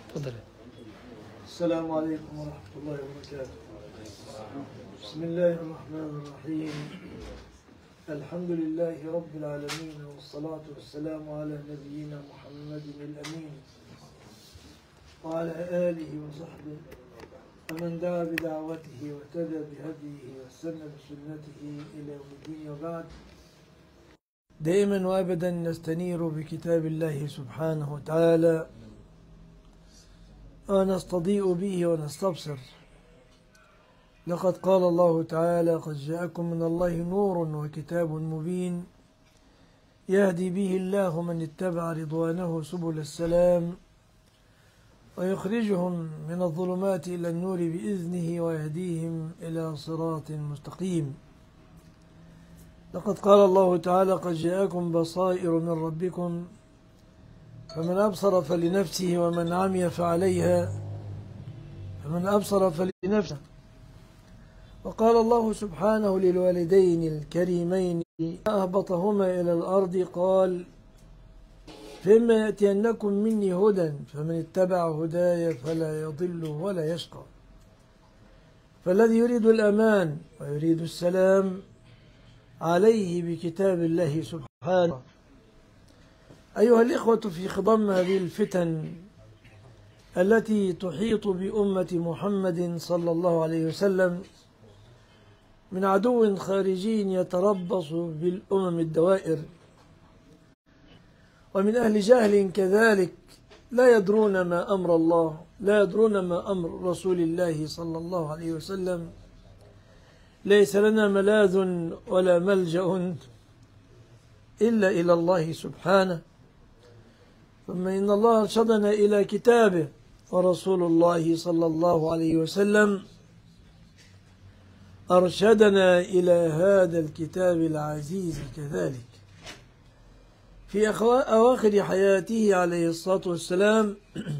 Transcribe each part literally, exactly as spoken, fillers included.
تفضل. السلام عليكم ورحمة الله وبركاته. بسم الله الرحمن الرحيم. الحمد لله رب العالمين، والصلاة والسلام على نبينا محمد الأمين وعلى آله وصحبه ومن دعا بدعوته واهتدى بهديه واستنى بسنته إلى يوم الدين، وبعد. دائما وأبدا نستنير بكتاب الله سبحانه وتعالى ونستضيء به ونستبصر. لقد قال الله تعالى: قد جاءكم من الله نور وكتاب مبين يهدي به الله من اتبع رضوانه سبل السلام ويخرجهم من الظلمات إلى النور بإذنه ويهديهم إلى صراط مستقيم. لقد قال الله تعالى: قد جاءكم بصائر من ربكم فمن أبصر فلنفسه ومن عمي فعليها فمن أبصر فلنفسه. وقال الله سبحانه للوالدين الكريمين: أهبطهما إلى الأرض قال: فإما يأتينكم مني هدى فمن اتبع هداي فلا يضل ولا يشقى. فالذي يريد الأمان ويريد السلام عليه بكتاب الله سبحانه. أيها الإخوة، في خضم هذه الفتن التي تحيط بأمة محمد صلى الله عليه وسلم من عدو خارجي يتربص بالأمم الدوائر، ومن أهل جهل كذلك لا يدرون ما أمر الله، لا يدرون ما أمر رسول الله صلى الله عليه وسلم. ليس لنا ملاذ ولا ملجأ إلا إلى الله سبحانه. ثم إن الله أرشدنا إلى كتابه، ورسول الله صلى الله عليه وسلم أرشدنا إلى هذا الكتاب العزيز كذلك. في أواخر حياته عليه الصلاة والسلام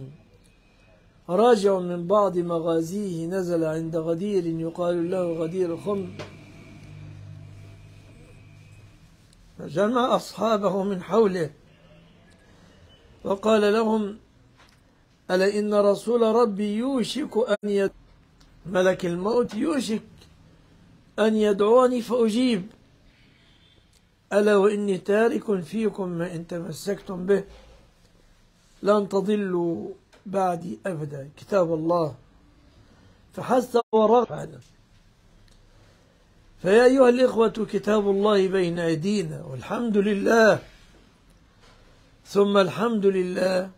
راجع من بعض مغازيه نزل عند غدير يقال له غدير خم، فجمع أصحابه من حوله وقال لهم: ألا إن رسول ربي يوشك أن يد... ملك الموت يوشك أن يدعوني فأجيب، ألا وإني تارك فيكم ما إن تمسكتم به لن تضلوا بعدي أبدا، كتاب الله. فحث ورغب. فيا أيها الإخوة، كتاب الله بين أيدينا، والحمد لله ثم الحمد لله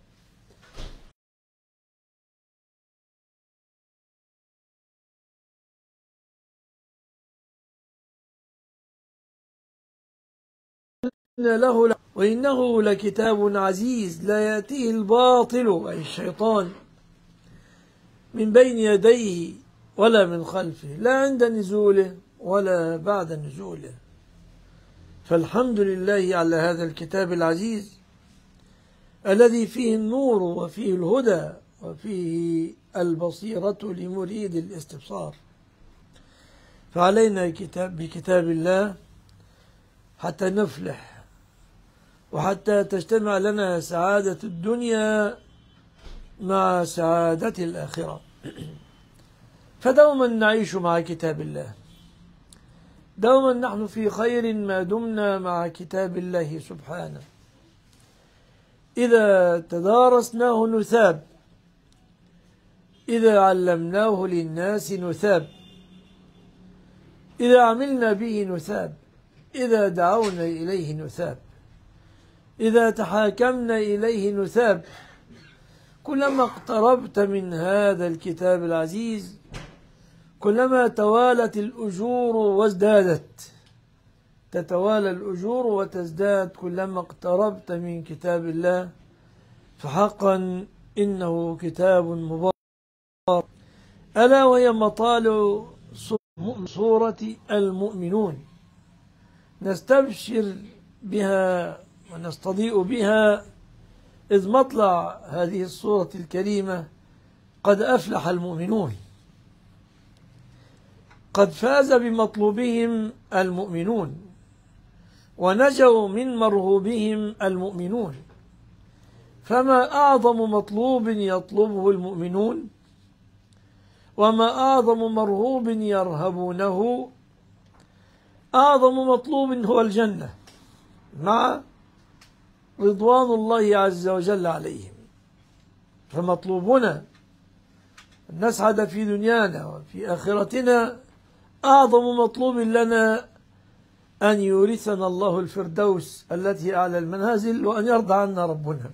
له، وإنه لكتاب عزيز لا يأتيه الباطل أي الشيطان من بين يديه ولا من خلفه، لا عند نزوله ولا بعد نزوله. فالحمد لله على هذا الكتاب العزيز الذي فيه النور وفيه الهدى وفيه البصيرة لمريد الاستبصار. فعلينا كتاب بكتاب الله حتى نفلح وحتى تجتمع لنا سعادة الدنيا مع سعادة الآخرة. فدوما نعيش مع كتاب الله، دوما نحن في خير ما دمنا مع كتاب الله سبحانه. إذا تدارسناه نثاب، إذا علمناه للناس نثاب، إذا عملنا به نثاب، إذا دعونا إليه نثاب، إذا تحاكمنا إليه نثاب. كلما اقتربت من هذا الكتاب العزيز كلما توالت الأجور وازدادت، تتوالى الأجور وتزداد كلما اقتربت من كتاب الله. فحقا إنه كتاب مبارك، ألا وهي مطالع سورة المؤمنون، نستبشر بها ونستضيء بها، إذ مطلع هذه السورة الكريمة: قد أفلح المؤمنون، قد فاز بمطلوبهم المؤمنون، ونجوا من مرهوبهم المؤمنون. فما أعظم مطلوب يطلبه المؤمنون وما أعظم مرهوب يرهبونه. أعظم مطلوب هو الجنة مع رضوان الله عز وجل عليهم، فمطلوبنا أن نسعد في دنيانا وفي آخرتنا. أعظم مطلوب لنا أن يورثنا الله الفردوس التي أعلى المنازل وأن يرضى عنا ربنا.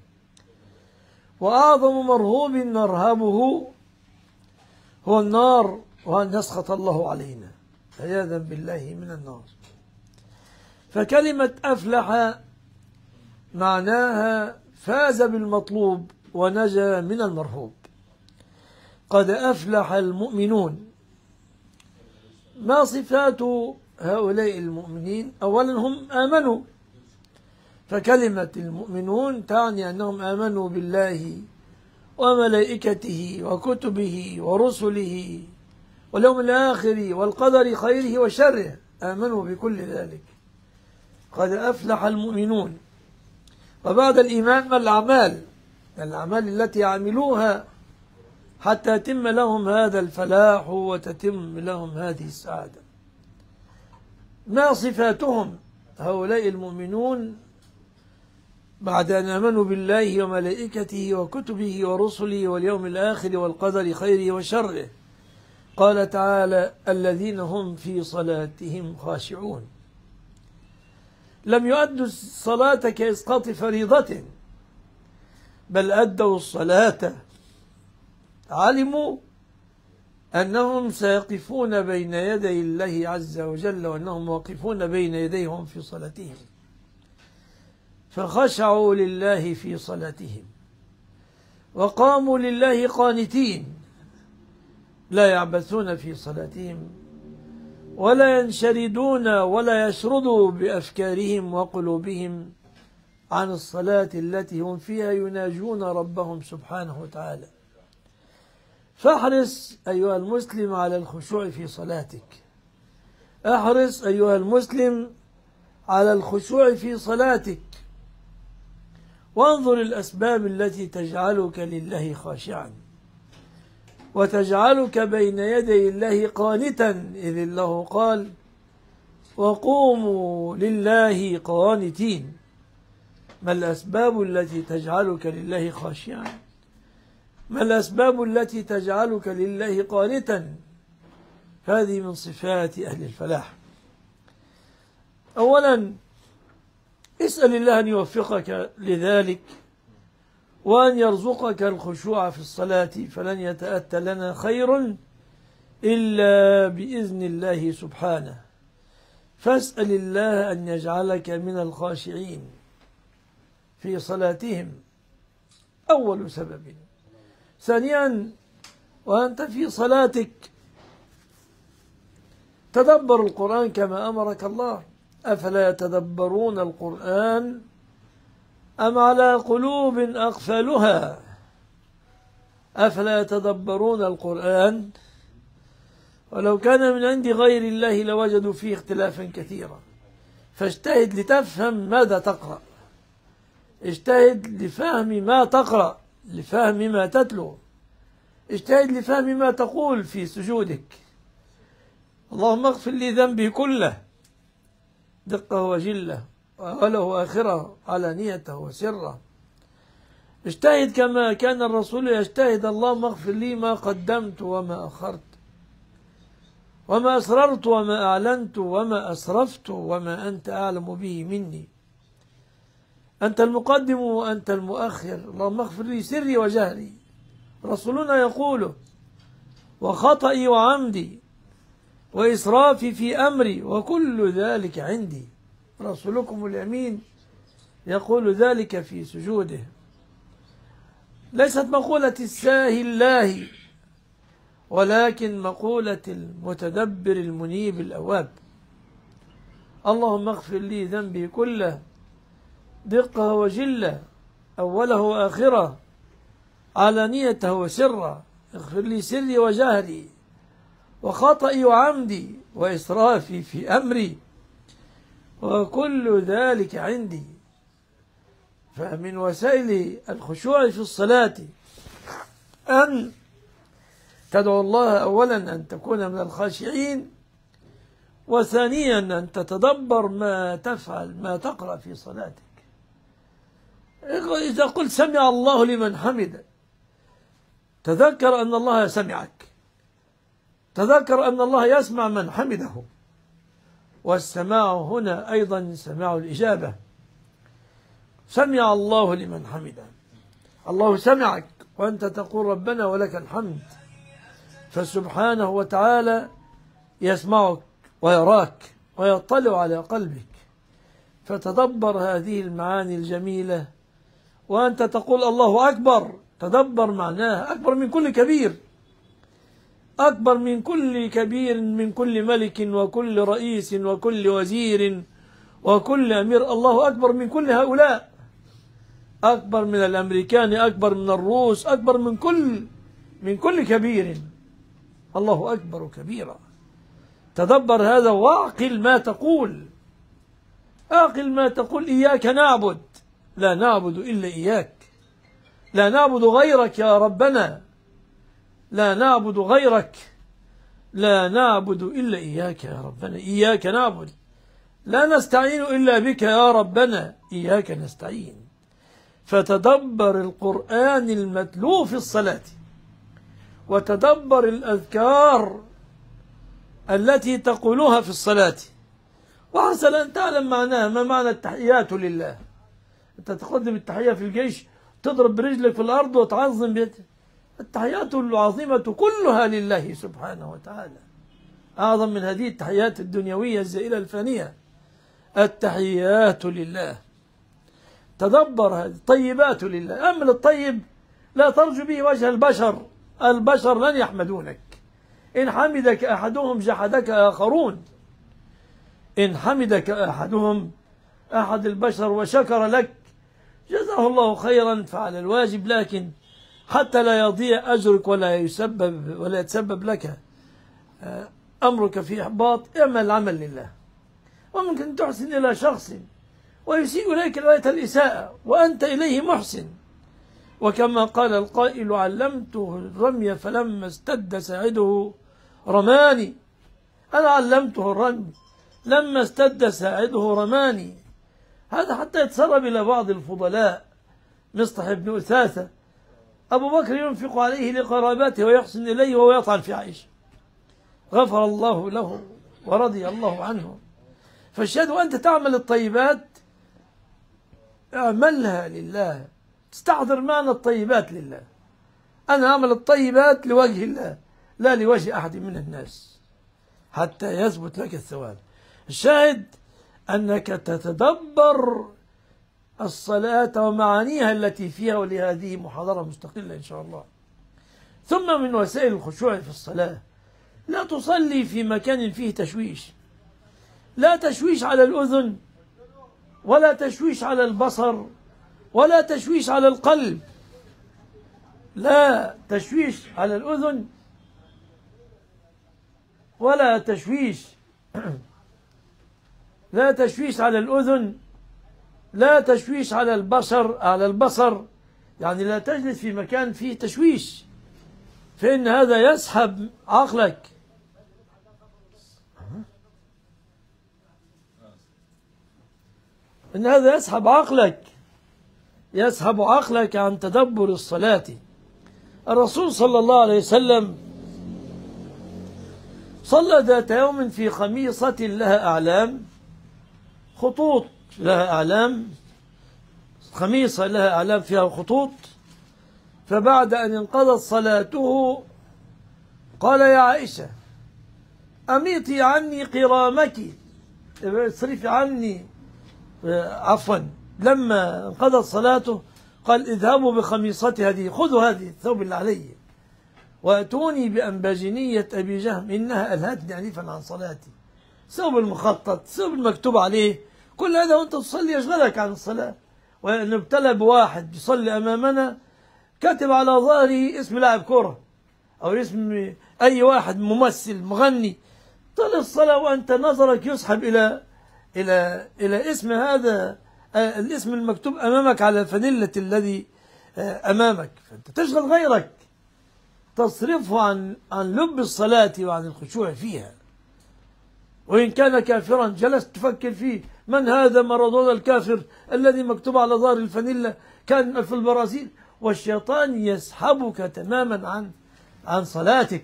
وأعظم مرهوب نرهبه هو النار وأن يسخط الله علينا عياذا بالله من النار. فكلمة أفلح معناها فاز بالمطلوب ونجا من المرهوب. قد أفلح المؤمنون. ما صفات هؤلاء المؤمنين؟ أولا هم آمنوا، فكلمة المؤمنون تعني أنهم آمنوا بالله وملائكته وكتبه ورسله واليوم الآخر والقدر خيره وشره، آمنوا بكل ذلك. قد أفلح المؤمنون. وبعد الإيمان ما الأعمال؟ الأعمال التي يعملوها حتى يتم لهم هذا الفلاح وتتم لهم هذه السعادة. ما صفاتهم هؤلاء المؤمنون بعد أن آمنوا بالله وملائكته وكتبه ورسله واليوم الآخر والقدر خيره وشره؟ قال تعالى: الذين هم في صلاتهم خاشعون. لم يؤدوا الصلاة كإسقاط فريضة، بل أدوا الصلاة، علموا أنهم سيقفون بين يدي الله عز وجل وأنهم واقفون بين يديهم في صلاتهم، فخشعوا لله في صلاتهم وقاموا لله قانتين، لا يعبثون في صلاتهم ولا ينشردون ولا يشردوا بأفكارهم وقلوبهم عن الصلاة التي هم فيها يناجون ربهم سبحانه وتعالى. فاحرص أيها المسلم على الخشوع في صلاتك. احرص أيها المسلم على الخشوع في صلاتك، وانظر الأسباب التي تجعلك لله خاشعا وتجعلك بين يدي الله قانتا، إذ الله قال: وقوموا لله قانتين. ما الأسباب التي تجعلك لله خاشعا؟ ما الأسباب التي تجعلك لله قانتا؟ هذه من صفات أهل الفلاح. أولا، اسأل الله أن يوفقك لذلك وأن يرزقك الخشوع في الصلاة، فلن يتأتى لنا خير إلا بإذن الله سبحانه. فاسأل الله أن يجعلك من الخاشعين في صلاتهم، أول سبب. ثانيا، وأنت في صلاتك تدبر القرآن كما أمرك الله. أفلا يتدبرون القرآن أم على قلوب أقفالها؟ أفلا يتدبرون القرآن؟ ولو كان من عند غير الله لوجدوا فيه اختلافا كثيرا. فاجتهد لتفهم ماذا تقرأ، اجتهد لفهم ما تقرأ، لفهم ما تتلو، اجتهد لفهم ما تقول في سجودك. اللهم اغفر لي ذنبي كله، دقه وجله، وأوله وآخره، علانيته وسره. اجتهد كما كان الرسول يجتهد: اللهم اغفر لي ما قدمت وما أخرت وما أسررت وما أعلنت وما أسرفت وما أنت أعلم به مني. أنت المقدم وأنت المؤخر، اللهم اغفر لي سري وجهري. رسولنا يقول: وخطئي وعمدي وإسرافي في أمري وكل ذلك عندي. رسولكم اليمين يقول ذلك في سجوده. ليست مقولة الساهي الله، ولكن مقولة المتدبر المنيب الأواب. اللهم اغفر لي ذنبي كله، دقه وجله، أوله وآخره، علانيته وسره. اغفر لي سري وجهري وخطئي وعمدي وإسرافي في أمري وكل ذلك عندي. فمن وسائل الخشوع في الصلاة أن تدعو الله أولا أن تكون من الخاشعين، وثانيا أن تتدبر ما تفعل ما تقرأ في صلاتك. إذا قلت سمع الله لمن حمده تذكر أن الله سمعك، تذكر أن الله يسمع من حمده، والسماع هنا أيضا سماع الإجابة. سمع الله لمن حمده، الله سمعك وأنت تقول ربنا ولك الحمد، فسبحانه وتعالى يسمعك ويراك ويطلع على قلبك. فتدبر هذه المعاني الجميلة وأنت تقول الله أكبر، تدبر معناها أكبر من كل كبير، أكبر من كل كبير، من كل ملك وكل رئيس وكل وزير وكل أمير. الله أكبر من كل هؤلاء، أكبر من الأمريكان، أكبر من الروس، أكبر من كل من كل كبير. الله أكبر كبيرا. تدبر هذا واعقل ما تقول، اعقل ما تقول. إياك نعبد، لا نعبد إلا إياك، لا نعبد غيرك يا ربنا، لا نعبد غيرك، لا نعبد إلا إياك يا ربنا. إياك نعبد، لا نستعين إلا بك يا ربنا، إياك نستعين. فتدبر القرآن المتلو في الصلاة، وتدبر الأذكار التي تقولها في الصلاة، وحسن أن تعلم معناها. ما معنى التحيات لله؟ أنت تقدم التحية في الجيش، تضرب برجلك في الأرض وتعظم بيدك. التحيات العظيمة كلها لله سبحانه وتعالى، أعظم من هذه التحيات الدنيوية الزائلة الفانية. التحيات لله. تدبر هذه الطيبات لله. أما الطيب لا ترجو به وجه البشر، البشر لن يحمدونك. إن حمدك أحدهم جحدك آخرون، إن حمدك أحدهم أحد البشر وشكر لك جزاه الله خيرا فعل الواجب، لكن حتى لا يضيع أجرك ولا يسبب ولا يتسبب لك أمرك في إحباط، اعمل العمل لله. وممكن تحسن إلى شخص ويسيء إليك غاية الإساءة وأنت إليه محسن، وكما قال القائل: علمته الرمي فلما استد ساعده رماني. أنا علمته الرمي لما استد ساعده رماني. هذا حتى يتسرب إلى بعض الفضلاء. مصطح بن أثاثة: أبو بكر ينفق عليه لقرابته ويحسن إليه وهو يطعن في عائشة، غفر الله له ورضي الله عنه. فالشهد وأنت تعمل الطيبات اعملها لله، تستحضر معنى الطيبات لله. أنا أعمل الطيبات لوجه الله لا لوجه أحد من الناس حتى يثبت لك الثواب. الشاهد أنك تتدبر الصلاة ومعانيها التي فيها، ولهذه محاضرة مستقلة إن شاء الله. ثم من وسائل الخشوع في الصلاة: لا تصلي في مكان فيه تشويش، لا تشويش على الأذن ولا تشويش على البصر ولا تشويش على القلب. لا تشويش على الأذن ولا تشويش لا تشويش على الأذن، لا تشويش على البصر على البصر يعني لا تجلس في مكان فيه تشويش، فإن هذا يسحب عقلك. إن هذا يسحب عقلك يسحب عقلك عن تدبر الصلاة. الرسول صلى الله عليه وسلم صلى ذات يوم في خميصة لها أعلام، خطوط لها أعلام، خميصة لها أعلام فيها خطوط. فبعد أن انقضت صلاته قال: يا عائشة أميطي عني قرامك، اصرفي عني، عفوا لما انقضت صلاته قال: اذهبوا بخميصتي هذه، خذوا هذه الثوب اللي علي وأتوني بأنباجنية أبي جهم إنها ألهتني أنفا عن صلاتي. الثوب المخطط، الثوب المكتوب عليه، كل هذا وأنت تصلي يشغلك عن الصلاة. ونبتلى بواحد يصلي أمامنا كاتب على ظهره اسم لاعب كرة أو اسم أي واحد ممثل مغني، طال الصلاة وأنت نظرك يسحب إلى إلى إلى اسم هذا الاسم المكتوب أمامك على الفانيلة الذي أمامك، فأنت تشغل غيرك تصرفه عن عن لب الصلاة وعن الخشوع فيها. وإن كان كافرا جلست تفكر فيه، من هذا مارادونا الكافر الذي مكتوب على ظهر الفانيلا كان في البرازيل، والشيطان يسحبك تماما عن عن صلاتك.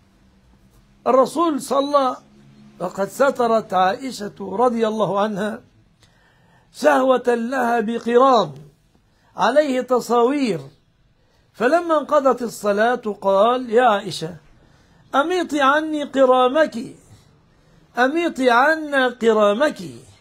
الرسول صلى وقد سترت عائشة رضي الله عنها شهوة لها بقرام عليه تصاوير، فلما انقضت الصلاة قال: يا عائشة أميطي عني قرامك، أميطي عنا قرامك،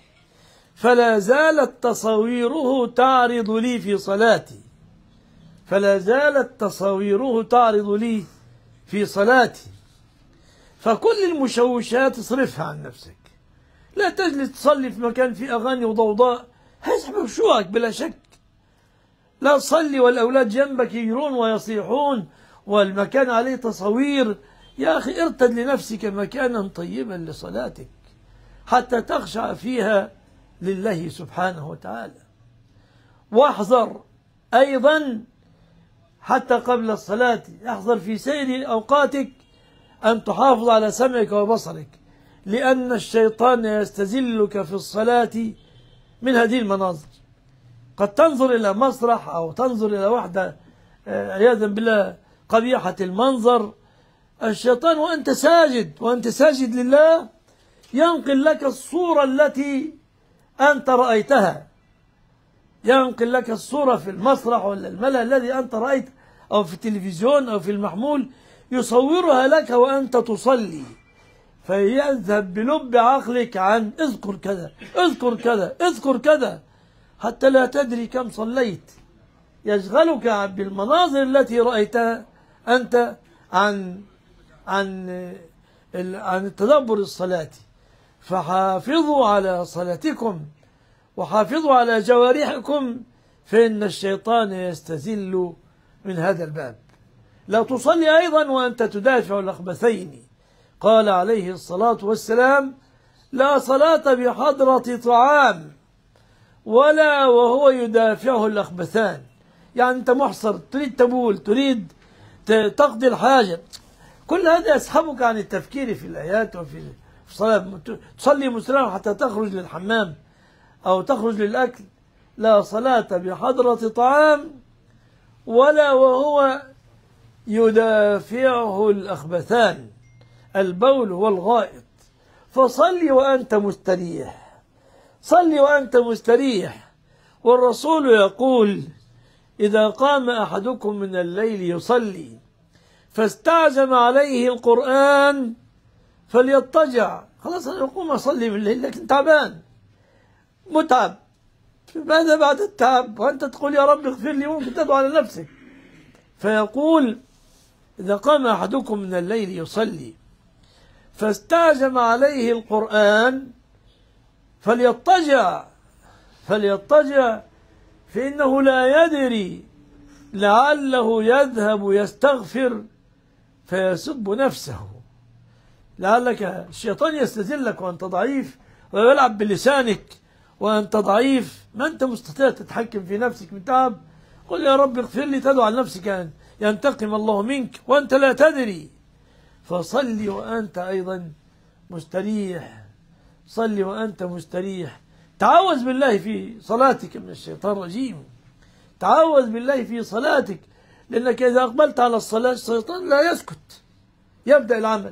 فلا زالت تصاويره تعرض لي في صلاتي، فلا زالت تصاويره تعرض لي في صلاتي. فكل المشوشات اصرفها عن نفسك، لا تجلس تصلي في مكان فيه أغاني وضوضاء، هيسحب خشوعك بلا شك. لا تصلي والأولاد جنبك يجرون ويصيحون والمكان عليه تصوير. يا أخي ارتد لنفسك مكانا طيبا لصلاتك حتى تخشع فيها لله سبحانه وتعالى. واحذر أيضا حتى قبل الصلاة، احذر في سير أوقاتك أن تحافظ على سمعك وبصرك، لأن الشيطان يستزلك في الصلاة من هذه المناظر. قد تنظر إلى مسرح أو تنظر إلى وحدة عياذا بالله قبيحة المنظر، الشيطان وأنت ساجد وأنت ساجد لله ينقل لك الصورة التي أنت رأيتها، ينقل لك الصورة في المسرح ولا الملأ الذي أنت رأيت، أو في التلفزيون أو في المحمول، يصورها لك وأنت تصلي، فيذهب بلب عقلك عن اذكر كذا اذكر كذا اذكر كذا حتى لا تدري كم صليت. يشغلك بالمناظر التي رأيتها أنت عن عن عن التدبر الصلاة. فحافظوا على صلاتكم وحافظوا على جوارحكم، فإن الشيطان يستزل من هذا الباب. لا تصلي أيضا وأنت تدافع الأخبثين. قال عليه الصلاة والسلام: لا صلاة بحضرة طعام ولا وهو يدافعه الأخبثان. يعني أنت محصر، تريد تبول، تريد تقضي الحاجة، كل هذا يسحبك عن التفكير في الآيات وفي الصلاة. تصلي مسرعا حتى تخرج للحمام أو تخرج للأكل. لا صلاة بحضرة طعام ولا وهو يدافعه الأخبثان، البول والغائط. فصلي وأنت مستريح، صلي وأنت مستريح. والرسول يقول: إذا قام أحدكم من الليل يصلي فاستعجم عليه القرآن فليضطجع. خلاص أنا أقوم أصلي بالليل لكن تعبان متعب، ماذا بعد التعب؟ وأنت تقول يا رب اغفر لي، ممكن تدعو على نفسك. فيقول: إذا قام أحدكم من الليل يصلي فاستعجم عليه القرآن فليضطجع فليضطجع فإنه لا يدري لعله يذهب يستغفر فيسب نفسه. لعلك الشيطان يستزلك وأنت ضعيف ويلعب بلسانك وأنت ضعيف، ما أنت مستطيع تتحكم في نفسك من تعب. قل يا رب اغفر لي، تدعو على نفسك أن ينتقم الله منك وأنت لا تدري. فصلي وأنت أيضا مستريح، صلي وأنت مستريح. تعوذ بالله في صلاتك من الشيطان الرجيم، تعوذ بالله في صلاتك، لأنك إذا أقبلت على الصلاة الشيطان لا يسكت، يبدأ العمل.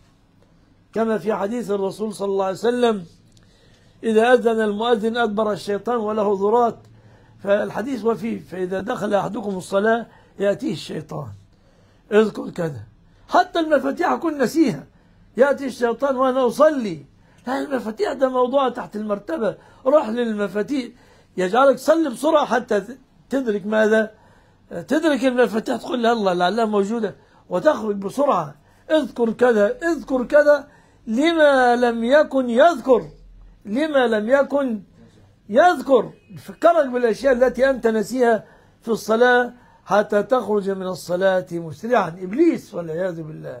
كما في حديث الرسول صلى الله عليه وسلم: إذا أذن المؤذن أدبر الشيطان وله ذرات. فالحديث وفيه: فإذا دخل أحدكم الصلاة يأتيه الشيطان اذكر كذا. حتى المفاتيح كن نسيها، يأتي الشيطان وأنا أصلي. لا، المفاتيح ده موضوع تحت المرتبة، روح للمفاتيح، يجعلك تصلي بسرعة حتى تدرك ماذا؟ تدرك المفاتيح، تقول لها الله لعلها موجودة وتخرج بسرعة. اذكر كذا اذكر كذا، لما لم يكن يذكر، لما لم يكن يذكر. فكرك بالأشياء التي أنت نسيها في الصلاة حتى تخرج من الصلاة مسرعا، إبليس والعياذ بالله.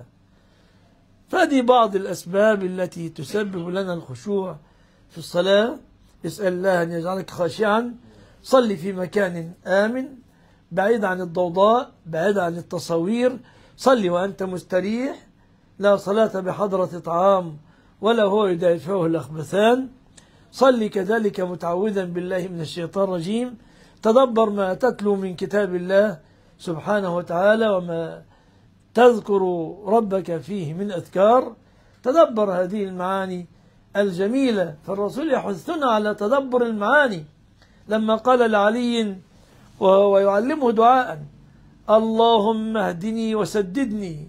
فهذه بعض الأسباب التي تسبب لنا الخشوع في الصلاة. اسأل الله أن يجعلك خاشعا. صلي في مكان آمن بعيد عن الضوضاء، بعيد عن التصوير. صلي وأنت مستريح، لا صلاة بحضرة طعام ولا هو يدافعه الأخبثان. صلي كذلك متعوذا بالله من الشيطان الرجيم. تدبر ما تتلو من كتاب الله سبحانه وتعالى وما تذكر ربك فيه من أذكار. تدبر هذه المعاني الجميلة، فالرسول يحثنا على تدبر المعاني لما قال لعلي وهو يعلمه دعاء: اللهم اهدني وسددني،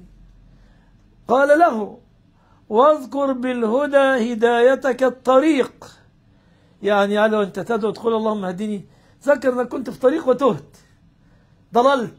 قال له: واذكر بالهدى هدايتك الطريق. يعني على أنت تدعو تقول اللهم اهدني، ذكر أنك كنت في طريق وتهت ضللت،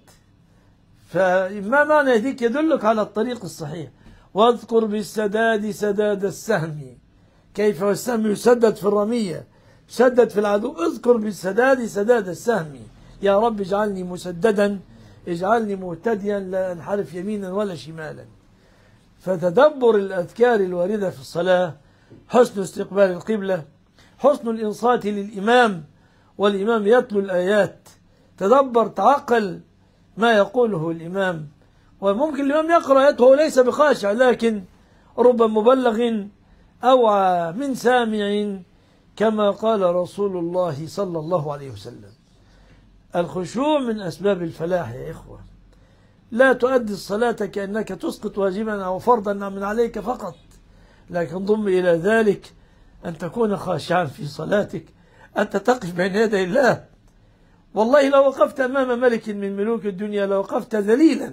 فما معنى يهديك؟ يدلك على الطريق الصحيح. واذكر بالسداد سداد السهم، كيف السهم يسدد في الرمية، يسدد في العدو. اذكر بالسداد سداد السهم، يا رب اجعلني مسددا، اجعلني مهتديا لا انحرف يمينا ولا شمالا. فتدبر الأذكار الواردة في الصلاة، حسن استقبال القبلة، حسن الإنصات للإمام والإمام يتلو الآيات. تدبر تعقل ما يقوله الإمام، وممكن الإمام يقرأ آياته وهو ليس بخاشع، لكن رب مبلغ أوعى من سامع، كما قال رسول الله صلى الله عليه وسلم. الخشوع من أسباب الفلاح يا إخوة. لا تؤدي الصلاة كأنك تسقط واجبا أو فرضا من عليك فقط، لكن ضم إلى ذلك أن تكون خاشعا في صلاتك، أنت تقف بين يدي الله. والله لو وقفت أمام ملك من ملوك الدنيا لوقفت ذليلا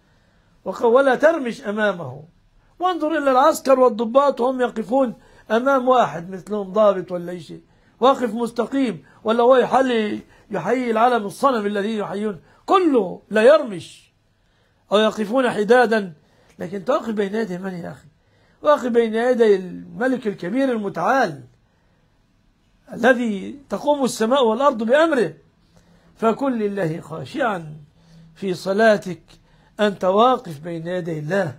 ولا ترمش أمامه. وانظر إلى العسكر والضباط وهم يقفون أمام واحد مثلهم ضابط ولا شيء، واقف مستقيم، ولا هو يحلي يحيي العلم الصنم الذي يحيون، كله لا يرمش، أو يقفون حدادا. لكن تقف بين يدي من يا أخي؟ واقف بين يدي الملك الكبير المتعال الذي تقوم السماء والأرض بأمره. فكن لله خاشعا في صلاتك، أنت واقف بين يدي الله.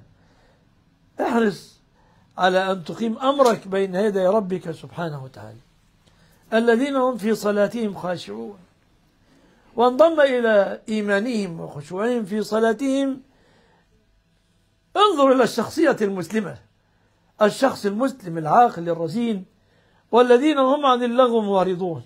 احرص على أن تقيم أمرك بين يدي ربك سبحانه وتعالى. الذين هم في صلاتهم خاشعون. وانضم إلى إيمانهم وخشوعهم في صلاتهم، انظر إلى الشخصية المسلمة، الشخص المسلم العاقل الرزين، والذين هم عن اللغو معرضون،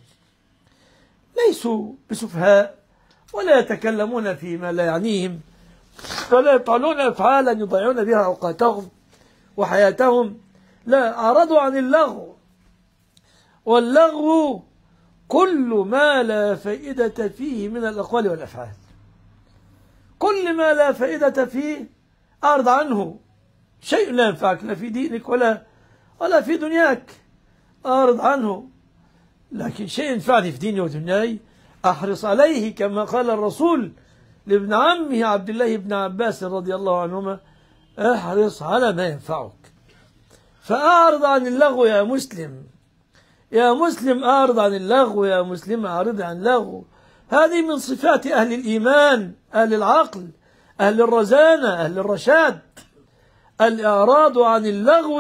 ليسوا بسفهاء ولا يتكلمون فيما لا يعنيهم، ولا يفعلون أفعالا يضيعون بها أوقاتهم وحياتهم. لا، أعرضوا عن اللغو. واللغو كل ما لا فائدة فيه من الأقوال والأفعال. كل ما لا فائدة فيه أعرض عنه. شيء لا ينفعك لا في دينك ولا ولا في دنياك، أعرض عنه. لكن شيء ينفعني في ديني ودنياي أحرص عليه، كما قال الرسول لابن عمه عبد الله بن عباس رضي الله عنهما: احرص على ما ينفعك. فأعرض عن اللغو يا مسلم، يا مسلم أعرض عن اللغو، يا مسلم أعرض عن اللغو. هذه من صفات أهل الإيمان، أهل العقل، أهل الرزانة، أهل الرشاد، الإعراض عن اللغو.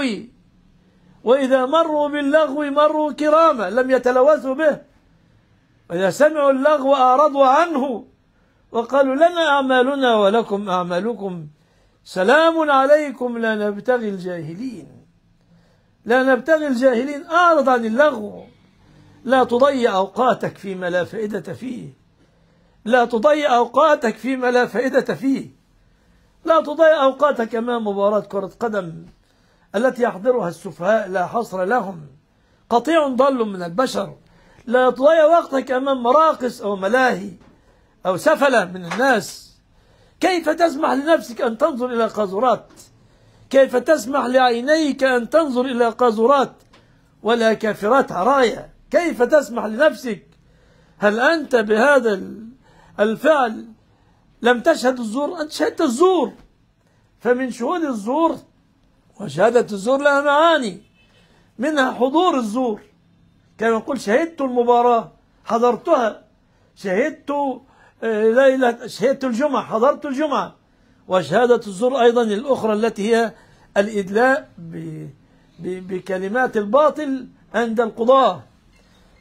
وإذا مروا باللغو مروا كراما، لم يتلوثوا به. وإذا سمعوا اللغو أعرضوا عنه وقالوا: لنا أعمالنا ولكم أعمالكم، سلام عليكم لا نبتغي الجاهلين. لا نبتغي الجاهلين. أعرض عن اللغو. لا تضيع أوقاتك فيما لا فائدة فيه. لا تضيع أوقاتك فيما لا فائدة فيه. لا تضيع أوقاتك أمام مباراة كرة قدم التي يحضرها السفهاء لا حصر لهم، قطيع ضل من البشر. لا تضيع وقتك أمام مراقص أو ملاهي أو سفلة من الناس. كيف تسمح لنفسك أن تنظر إلى قاذورات؟ كيف تسمح لعينيك أن تنظر إلى قاذورات ولا كافرات عرايا؟ كيف تسمح لنفسك؟ هل أنت بهذا الفعل لم تشهد الزور؟ أنت شهدت الزور. فمن شهود الزور وشهادة الزور لها معاني، منها حضور الزور. كما يقول: شهدت المباراة، حضرتها. شهدت ليلة، شهدت الجمعة، حضرت الجمعة. وشهادة الزور أيضا الأخرى التي هي الإدلاء بكلمات الباطل عند القضاة.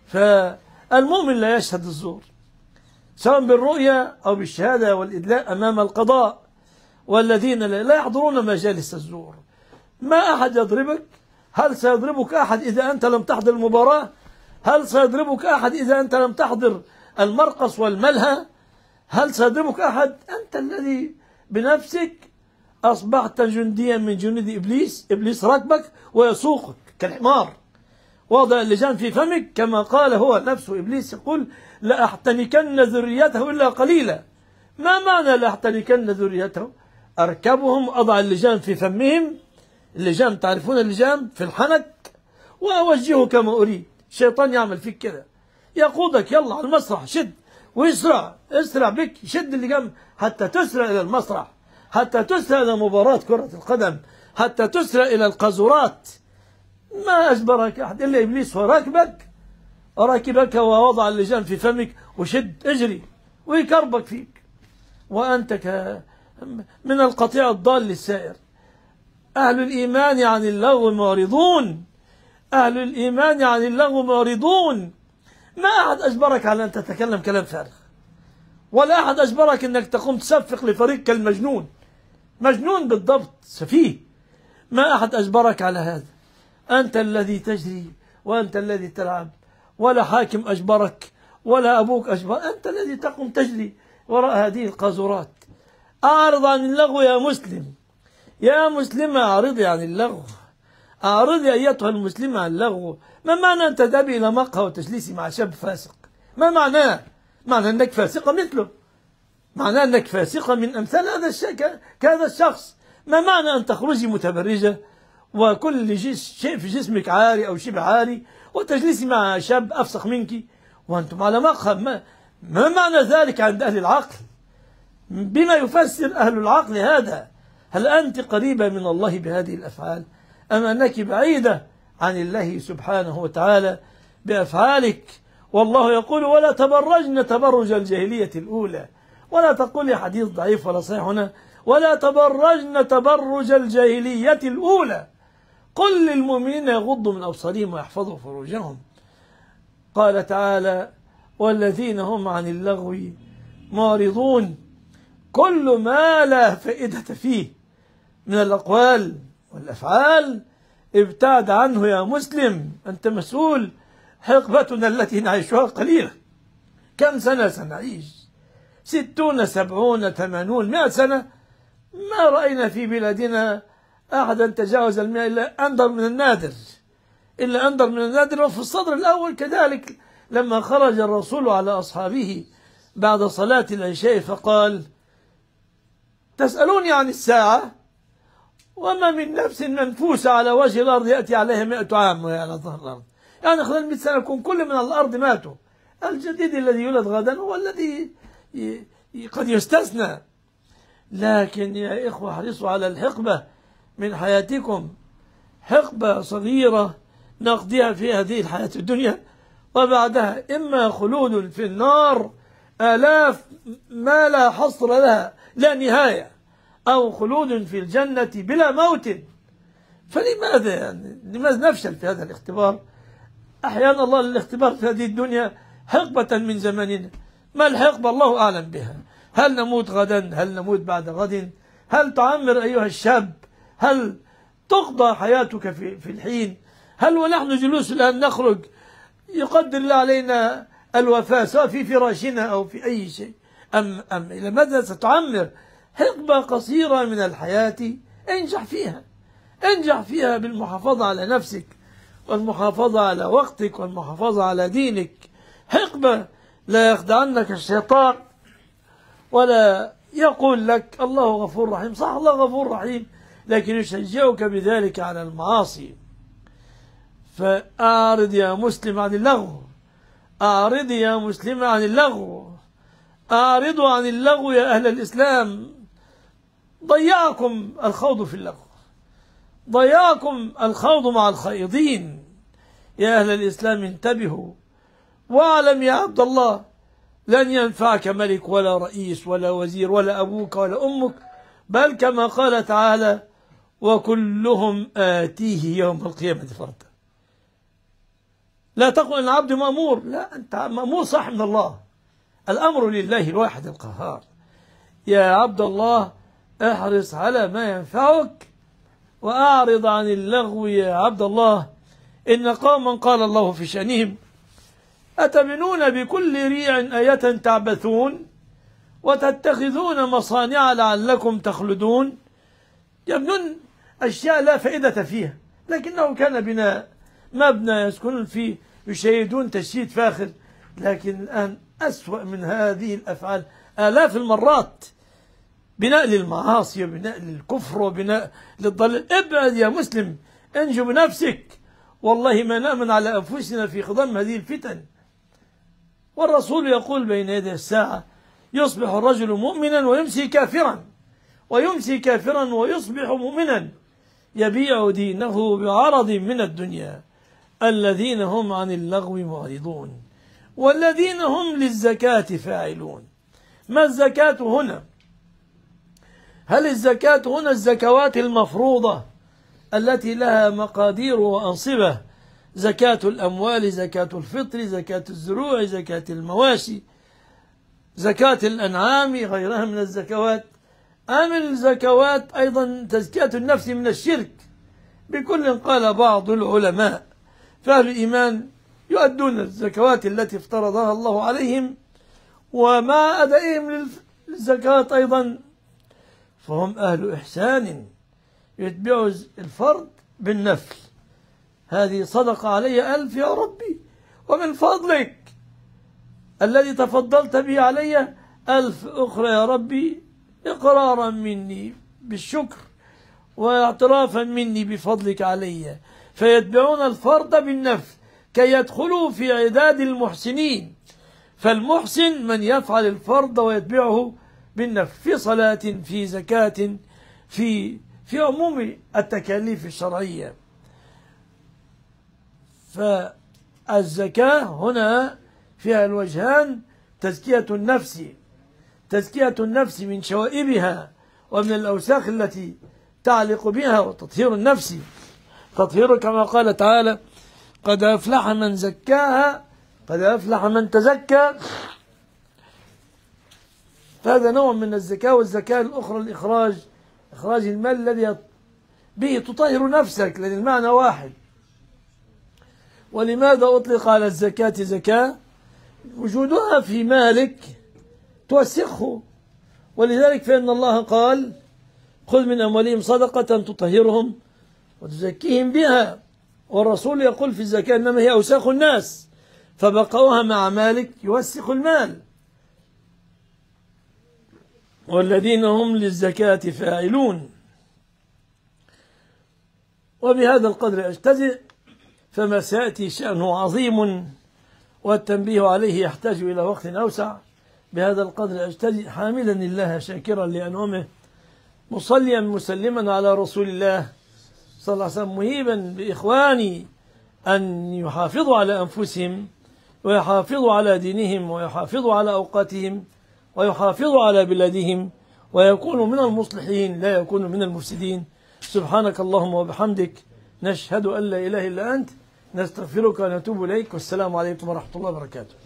فالمؤمن لا يشهد الزور سواء بالرؤيا أو بالشهادة والإدلاء أمام القضاء، والذين لا يحضرون مجالس الزور. ما أحد يضربك. هل سيضربك أحد إذا أنت لم تحضر المباراة؟ هل سيضربك أحد إذا أنت لم تحضر المرقص والملهى؟ هل سيضربك أحد؟ أنت الذي بنفسك أصبحت جنديا من جنود إبليس. إبليس ركبك ويسوقك كالحمار، وضع اللجام في فمك كما قال هو نفسه. إبليس يقول لأحتنكن ذريته إلا قليلا. ما معنى لأحتنكن ذريته؟ أركبهم، أضع اللجام في فمهم. اللجام تعرفون اللجام في الحنك، وأوجهه كما أريد. الشيطان يعمل فيك كده، يقودك يلا على المسرح، شد ويسرع، اسرع بك، شد اللجام حتى تسرع إلى المسرح، حتى تسرع إلى مباراة كرة القدم، حتى تسرع إلى القاذورات. ما أجبرك أحد إلا إبليس، وراكبك راكبك ووضع اللجام في فمك وشد اجري ويكربك فيك، وأنت ك من القطيع الضال السائر. أهل الإيمان عن اللغو معرضون، أهل الإيمان عن اللغو معرضون. ما أحد أجبرك على أن تتكلم كلام فارغ، ولا أحد أجبرك أنك تقوم تصفق لفريق كالمجنون، مجنون بالضبط، سفيه. ما أحد أجبرك على هذا. أنت الذي تجري وأنت الذي تلعب، ولا حاكم أجبرك ولا أبوك أجبر، أنت الذي تقوم تجري وراء هذه القاذورات. أعرض عن اللغو يا مسلم، يا مسلمة أعرضي عن اللغو، أعرضي أيتها المسلمة عن اللغو. ما معنى أن تذهبي إلى مقهى وتجلسي مع شاب فاسق؟ ما معناه؟ معنى أنك فاسقة مثله، معناه أنك فاسقة من أمثال هذا الشيء كهذا الشخص. ما معنى أن تخرجي متبرجة وكل شيء في جسمك عاري أو شبه عاري وتجلسي مع شاب أفسق منك وأنتم على مقهى؟ ما, ما معنى ذلك عند أهل العقل؟ بما يفسر أهل العقل هذا؟ هل أنت قريبة من الله بهذه الأفعال، أم أنك بعيدة عن الله سبحانه وتعالى بأفعالك؟ والله يقول ولا تبرجن تبرج الجاهلية الأولى. ولا تقولي حديث ضعيف ولا صحيح هنا، ولا تبرجن تبرج الجاهلية الأولى. قل للمؤمنين يغضوا من أبصارهم ويحفظوا فروجهم. قال تعالى والذين هم عن اللغو معرضون. كل ما لا فائدة فيه من الأقوال والأفعال ابتعد عنه يا مسلم. أنت مسؤول. حقبتنا التي نعيشها قليلة. كم سنة سنعيش؟ ستون، سبعون، ثمانون، مئة سنة. ما رأينا في بلادنا أحدا تجاوز المئة إلا أندر من النادر، إلا أندر من النادر. وفي الصدر الأول كذلك لما خرج الرسول على أصحابه بعد صلاة العشاء فقال تسألوني عن الساعة وما من نفس منفوسة على وجه الأرض يأتي عليها مئة عام وهي على ظهر الأرض. يعني خلال مئة سنة يكون كل من الأرض ماتوا. الجديد الذي يولد غدا هو الذي قد يستثنى. لكن يا إخوة احرصوا على الحقبة من حياتكم، حقبة صغيرة نقضيها في هذه الحياة الدنيا، وبعدها إما خلود في النار آلاف ما لا حصر لها لا نهاية، أو خلود في الجنة بلا موت. فلماذا يعني لماذا نفشل في هذا الاختبار؟ أحيانا الله للاختبار في هذه الدنيا حقبة من زماننا. ما الحقبة؟ الله أعلم بها. هل نموت غدا؟ هل نموت بعد غد؟ هل تعمر أيها الشاب؟ هل تقضى حياتك في في الحين؟ هل ونحن جلوس الآن نخرج يقدر الله علينا الوفاة سواء في فراشنا أو في أي شيء، أم أم إلى ماذا ستعمر؟ حقبة قصيرة من الحياة انجح فيها، انجح فيها بالمحافظة على نفسك والمحافظة على وقتك والمحافظة على دينك. حقبة لا يخدعنك الشيطان ولا يقول لك الله غفور رحيم. صح الله غفور رحيم، لكن يشجعك بذلك على المعاصي. فأعرض يا مسلم عن اللغو، أعرض يا مسلم عن اللغو، أعرضوا عن اللغو يا أهل الإسلام. ضيعكم الخوض في اللغو، ضيعكم الخوض مع الخائضين. يا أهل الإسلام انتبهوا واعلم يا عبد الله لن ينفعك ملك ولا رئيس ولا وزير ولا أبوك ولا أمك، بل كما قال تعالى وكلهم آتيه يوم القيامة فردا. لا تقل أن عبد مأمور، لا، أنت مأمور صح من الله، الأمر لله الواحد القهار. يا عبد الله احرص على ما ينفعك وأعرض عن اللغو يا عبد الله، إن قوما قال الله في شأنهم أتبنون بكل ريع آية تعبثون وتتخذون مصانع لعلكم تخلدون. يبنون أشياء لا فائدة فيها، لكنه كان بناء مبنى يسكنون فيه يشيدون تشييد فاخر، لكن الآن أسوأ من هذه الأفعال آلاف المرات، بناء للمعاصي وبناء للكفر وبناء للضلال. ابعد يا مسلم، انجو بنفسك، والله ما نأمن على أنفسنا في خضم هذه الفتن. والرسول يقول بين يدي الساعة يصبح الرجل مؤمنا ويمسي كافرا، ويمسي كافرا ويصبح مؤمنا، يبيع دينه بعرض من الدنيا، الذين هم عن اللغو معرضون والذين هم للزكاة فاعلون. ما الزكاة هنا؟ هل الزكاة هنا الزكوات المفروضة التي لها مقادير وأنصبة؟ زكاة الأموال، زكاة الفطر، زكاة الزروع، زكاة المواشي، زكاة الأنعام، غيرها من الزكوات. أم الزكوات أيضا تزكية النفس من الشرك؟ بكل قال بعض العلماء، فأهل الإيمان يؤدون الزكوات التي افترضها الله عليهم، ومع أدائهم للزكاة أيضا فهم أهل إحسان، يتبعوا الفرض بالنفل. هذه صدق علي ألف يا ربي، ومن فضلك الذي تفضلت به علي ألف أخرى يا ربي، إقرارا مني بالشكر واعترافا مني بفضلك علي. فيتبعون الفرض بالنفل كي يدخلوا في عداد المحسنين. فالمحسن من يفعل الفرض ويتبعه بالنفل في صلاة، في زكاة، في في عموم التكاليف الشرعية. فالزكاة هنا فيها الوجهان: تزكية النفس، تزكية النفس من شوائبها ومن الأوساخ التي تعلق بها، وتطهير النفس، تطهير كما قال تعالى: قد أفلح من زكاها قد أفلح من تزكى. فهذا نوع من الزكاة. والزكاة الأخرى الإخراج، إخراج المال الذي به تطهر نفسك، لأن المعنى واحد. ولماذا أطلق على الزكاة زكاة؟ وجودها في مالك توسخه، ولذلك فإن الله قال: خذ من أموالهم صدقة تطهرهم وتزكيهم بها. والرسول يقول في الزكاة إنما هي أوساخ الناس، فبقوها مع مالك يوسخ المال. والذين هم للزكاة فاعلون. وبهذا القدر أجتزئ، فما سيأتي شأنه عظيم، والتنبيه عليه يحتاج إلى وقت أوسع. بهذا القدر أجتزئ، حامدا الله شاكرا لأنعمه، مصليا مسلما على رسول الله صلى الله عليه وسلم، مهيبا بإخواني أن يحافظوا على أنفسهم ويحافظوا على دينهم ويحافظوا على أوقاتهم ويحافظوا على بلادهم، ويكونوا من المصلحين لا يكونوا من المفسدين. سبحانك اللهم وبحمدك، نشهد أن لا إله إلا أنت، نستغفرك ونتوب إليك، والسلام عليكم ورحمة الله وبركاته.